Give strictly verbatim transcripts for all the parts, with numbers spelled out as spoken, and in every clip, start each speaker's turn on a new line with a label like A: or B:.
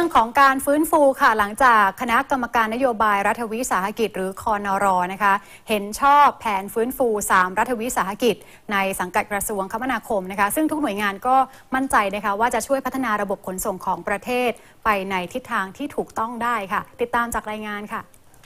A: รื่องของการฟื้นฟูค่ะหลังจากคณะกรรมการนโยบายรัฐวิสาหกิจหรือคอนรนะคะเห็นชอบแผนฟื้นฟูสามรัฐวิสาหกิจในสังกัดกระทรวงคมนาคมนะคะซึ่งทุกหน่วยงานก็มั่นใจนะคะว่าจะช่วยพัฒนาระบบขนส่งของประเทศไปในทิศทางที่ถูกต้องได้ค่ะติดตามจากรายงานค่ะ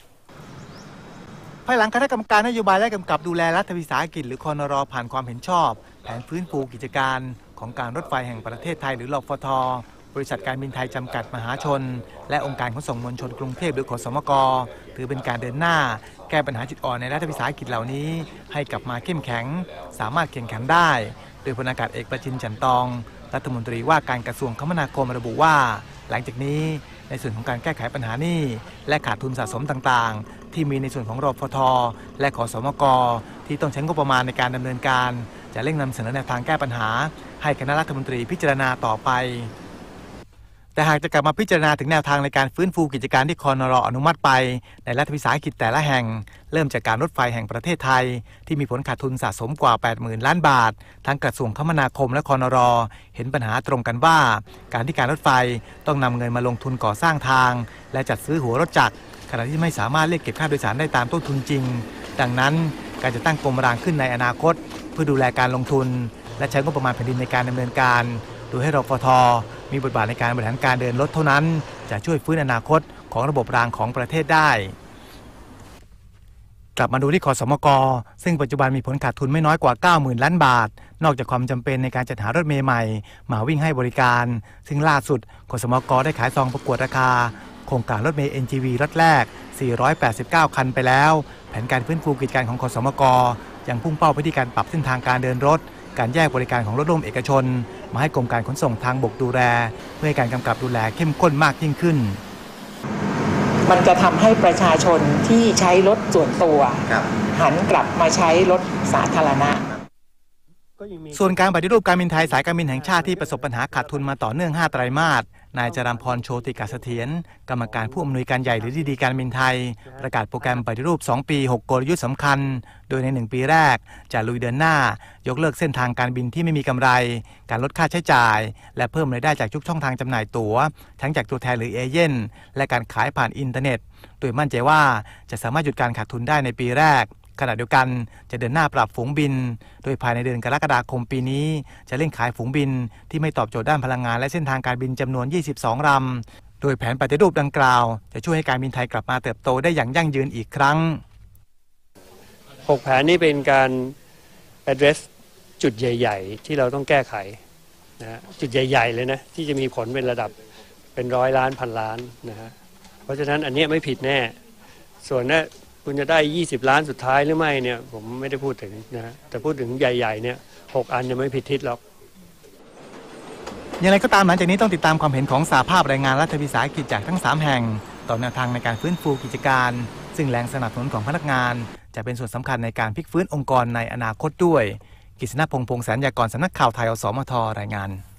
B: ภายหลังคณะกรรมการนโยบายและกำกับดูแลรัฐวิสาหกิจหรือคอนรผ่านความเห็นชอบแผนฟื้นฟูกิจการของการรถไฟแห่งประเทศไทยหรือรฟท.บริษัทการบินไทยจำกัดมหาชนและองค์การขนส่งมวลชนกรุงเทพหรือขสมกถือเป็นการเดินหน้าแก้ปัญหาจุดอ่อนในรัฐวิสาหกิจเหล่านี้ให้กลับมาเข้มแข็งสามารถแข่งขันได้โดยพลอากาศเอกประจินจันตองรัฐมนตรีว่าการกระทรวงคมนาคมระบุว่าหลังจากนี้ในส่วนของการแก้ไขปัญหาหนี้และขาดทุนสะสมต่างๆที่มีในส่วนของรฟท.และขสมกที่ต้องใช้งบประมาณในการดำเนินการจะเร่งนำเสนอแนวทางแก้ปัญหาให้คณะรัฐมนตรีพิจารณาต่อไปแต่หากจะกลับมาพิจารณาถึงแนวทางในการฟื้นฟูกิจการที่คอนร.อนุมัติไปในรัฐวิสาหกิจแต่ละแห่งเริ่มจากการรถไฟแห่งประเทศไทยที่มีผลขาดทุนสะสมกว่า แปดหมื่น ล้านบาททั้งกระทรวงคมนาคมและคอนร.เห็นปัญหาตรงกันว่าการที่การรถไฟต้องนำเงินมาลงทุนก่อสร้างทางและจัดซื้อหัวรถจักรขณะที่ไม่สามารถเรียกเก็บค่าโดยสารได้ตามต้นทุนจริงดังนั้นการจะตั้งกรมรางขึ้นในอนาคตเพื่อดูแลการลงทุนและใช้งบประมาณแผ่นดินในการดำเนินการโดยให้รฟท.มีบทบาทในการบริหารการเดินรถเท่านั้นจะช่วยฟื้นอนาคตของระบบรางของประเทศได้กลับมาดูที่ขสมกซึ่งปัจจุบันมีผลขาดทุนไม่น้อยกว่า เก้าหมื่น ล้านบาทนอกจากความจำเป็นในการจัดหารถเมล์ใหม่มาวิ่งให้บริการซึ่งล่าสุดขสมกได้ขายซองประกวดราคาโครงการรถเมล์ เอ็น จี วี รถแรกสี่ร้อยแปดสิบเก้าคันไปแล้วแผนการฟื้นฟูกิจการของขสมกยังพุ่งเป้าไปที่การปรับเส้นทางการเดินรถการแยกบริการของรถร่วมเอกชนมาให้กรมการขนส่งทางบกดูแลเพื่อให้การกำกับดูแลเข้มข้นมากยิ่งขึ้น
C: มันจะทำให้ประชาชนที่ใช้รถส่วนตัวหันกลับมาใช้รถสาธารณะ
B: ส่วนการปฏิรูปการบินไทยสายการบินแห่งชาติที่ประสบปัญหาขาดทุนมาต่อเนื่องห้าไตรมาสนายจรัมพรโชติกาเสถียรกรรมการผู้อำนวยการใหญ่หรือดีดีการบินไทยประกาศโปรแกรมปฏิรูปสองปีหกกลยุทธ์สำคัญโดยในหนึ่งปีแรกจะลุยเดินหน้ายกเลิกเส้นทางการบินที่ไม่มีกำไรการลดค่าใช้จ่ายและเพิ่มรายได้จากทุกช่องทางจำหน่ายตั๋วทั้งจากตัวแทนหรือเอเย่นและการขายผ่านอินเทอร์เน็ตโดยมั่นใจว่าจะสามารถหยุดการขาดทุนได้ในปีแรกขณะเดียวกันจะเดินหน้าปรับฝูงบินโดยภายในเดือนกรกฎาคมปีนี้จะเร่งขายฝูงบินที่ไม่ตอบโจทย์ด้านพลังงานและเส้นทางการบินจำนวนยี่สิบสองลำโดยแผนปฏิรูปดังกล่าวจะช่วยให้การบินไทยกลับมาเติบโตได้อย่างยั่งยืนอีกครั้ง
D: หกแผนนี้เป็นการ address จุดใหญ่ๆที่เราต้องแก้ไขนะจุดใหญ่ๆเลยนะที่จะมีผลเป็นระดับเป็นร้อยล้านพันล้านนะฮะเพราะฉะนั้นอันนี้ไม่ผิดแน่ส่วนนั้นคุณจะได้ยี่สิบล้านสุดท้ายหรือไม่เนี่ยผมไม่ได้พูดถึงนะฮะแต่พูดถึงใหญ่ๆเนี่ยหกอันยังไม่ผิดทิศหรอก
B: อย่างไรก็ตามหลังจากนี้ต้องติดตามความเห็นของสหภาพแรงงานรัฐวิสาหกิจจากทั้งสามแห่งต่อแนวทางในการฟื้นฟูกิจการซึ่งแรงสนับสนุนของพนักงานจะเป็นส่วนสำคัญในการพลิกฟื้นองค์กรในอนาคตด้วยกฤษณพงษ์พงษ์แสนยากรสำนักข่าวไทยอสมทรายงาน